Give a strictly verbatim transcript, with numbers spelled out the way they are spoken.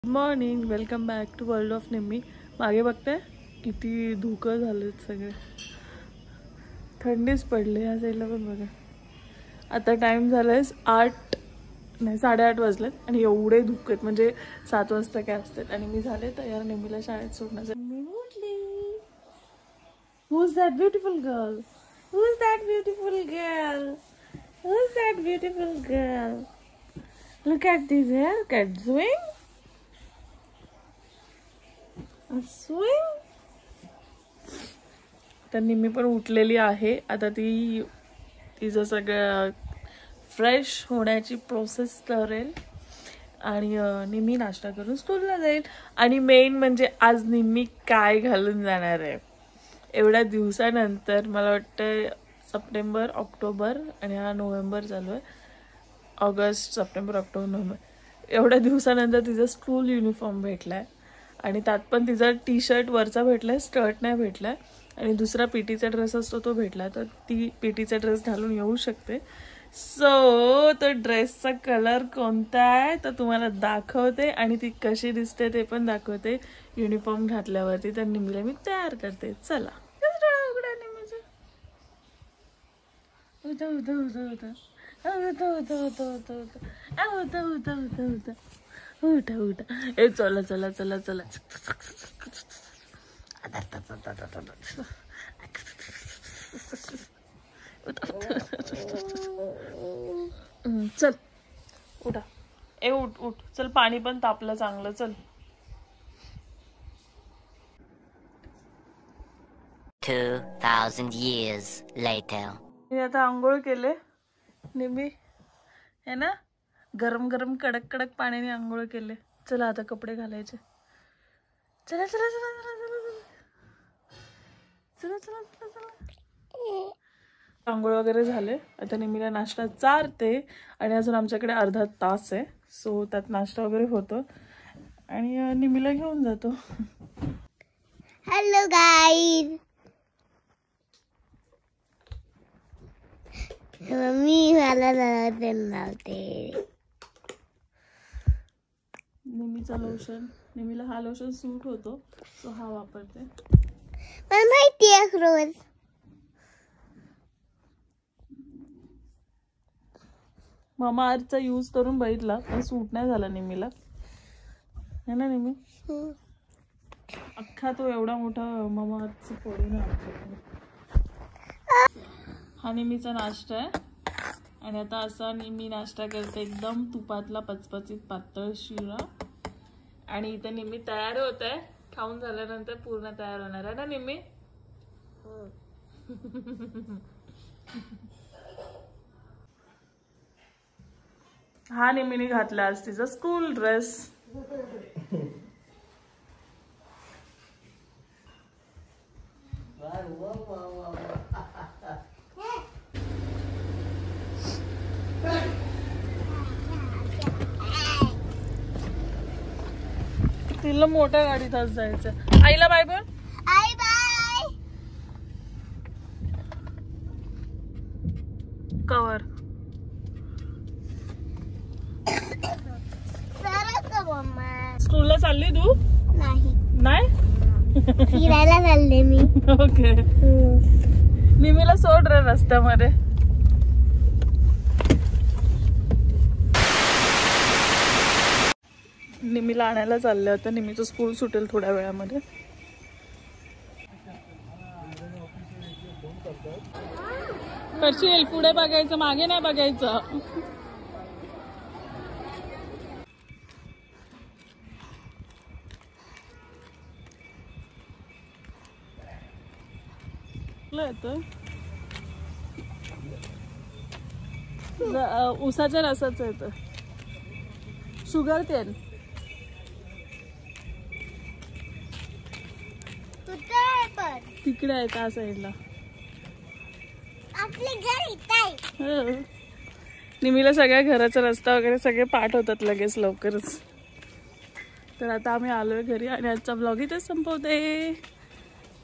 Good morning, welcome back to world of Nimmi. मागे बघताय किती धुकं झालेत सगळे, थंडीच पडले या साईडला पण बघा. आता टाइम झालाय आठ नाही साडेआठ वाजलेत आणि एवढे धुके आहेत, म्हणजे सात वाजता काय असतात. आणि मी झाले तयार निम्मीला शाळेत सोडण्यासाठी. मी उठली. Who is that beautiful girl? Who is that beautiful girl? Who is that beautiful girl? Look at this hair cut swing. Swing. तर निम्मी पण उठलेली आहे. आता ती तिचं सगळं फ्रेश होण्याची प्रोसेस करेल आणि निम्मी नाश्ता करून स्कूलला जाईल. आणि मेन म्हणजे आज निम्मी काय घालून जाणार आहे. एवढ्या दिवसानंतर मला वाटतं सप्टेंबर ऑक्टोबर आणि हा नोव्हेंबर चालू आहे, ऑगस्ट सप्टेंबर ऑक्टोबर नोव्हेंबर एवढ्या दिवसानंतर तिचा स्कूल युनिफॉर्म भेटलाय. आणि त्यात पण तिचा टी शर्ट वरचा भेटलाय, स्कर्ट नाही भेटलाय. आणि दुसरा पीटीचा ड्रेस असतो तो भेटला, तर ती पीटीचा ड्रेस घालून येऊ शकते. सो तो ड्रेसचा कलर कोणता आहे तर तुम्हाला दाखवते आणि ती कशी दिसते ते पण दाखवते युनिफॉर्म घातल्यावरती. तर निम्मीला मी तयार करते. चला. उघडा निम्मीचं. उठा उठा उठा उठा उठा उठा उठा उठा उठा उठा उठा उठा उठा उठा उठा ए चला चला चला चला चल उठा. ए उठ उठ चल, पाणी पण तापलं चांगलं. चल. two thousand years later. मी आता आंघोळ केले. निम्मी है ना, गरम गरम कडक कडक पाण्याने आंघोळ केले. चला आता कपडे घालायचे. चला चला चला चला चला चला चला चला चला. आंघोळ वगैरे झाले. आता निम्मीला नाश्ता चारते आणि अजून आमच्याकडे अर्धा तास आहे, सो त्यात नाश्ता वगैरे होतो आणि निम्मीला घेऊन जातो. हॅलो गाईज, मी मला लावते निम्मीचा लोशन. निम्मीला हा लोशन सूट होतो, सो हा वापरते. मला माहिती आहे रोज. मामा अर्थचा यूज करून बघितला पण सूट नाही झाला निम्मीला, है ना निम्मी? अख्खा तो एवढा मोठा मामा अर्थची पोळी नाही. हा निम्मीचा नाश्ता आहे आणि आता असा निम्मी नाश्ता करते, एकदम तुपातला पचपचीत पातळ शिरा. आणि इथे निम्मी तयार होत आहे. खाऊन झाल्यानंतर पूर्ण तयार होणार आहे ना निम्मी? हा निम्मीने घातला आज तिचा स्कूल ड्रेस. तिला मोठ्या गाडीत आज जायचं. आईला बाय बोल. आई बाय. कवर स्कूलला चालली तू? नाही नाही फिरायला चालले मी. ओके. निम्मीला सोड रे रस्त्यामध्ये. निम्मीला आणायला चालले होते. निम्मीचं स्कूल सुटेल थोड्या वेळामध्ये. करशील पुढे बघायचं, मागे नाही बघायचं. उसाच्या रसाचं येतं, शुगर तेल. तिकडे आहे त्या साईडला. आपले घर इथे आहे. निम्मीला सगळ्या घराचा रस्ता वगैरे सगळे पाठ होतात लगेच लवकरच. तर आता आम्ही आलोय घरी आणि आजचा ब्लॉग इथेच संपवते.